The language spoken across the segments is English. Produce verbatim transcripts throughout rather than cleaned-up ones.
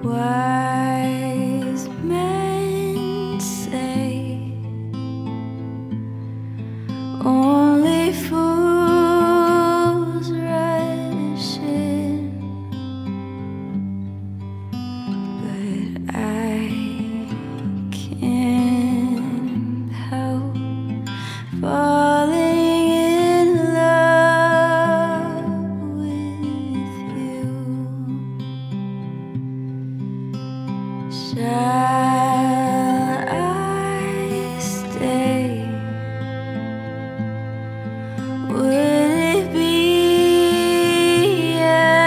Wise men say only fools rush in, but I can't help falling in love with you. Shall I stay? Would it be a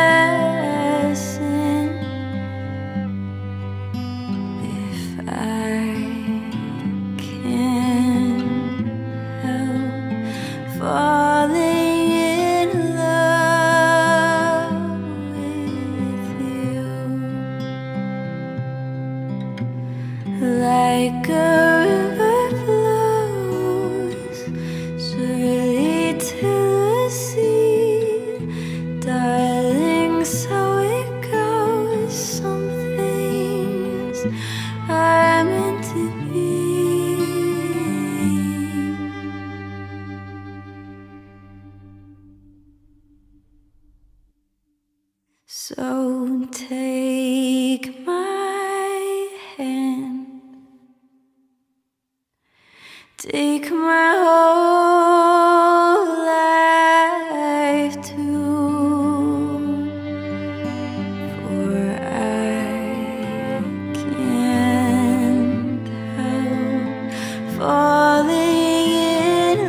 sin if I can't help falling in love with you? Like a river flows surely to the sea, darling, so it goes. Some things are meant to be. So take my hand, take my whole life too, for I can't help falling in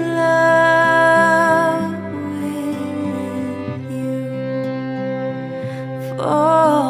love with you. For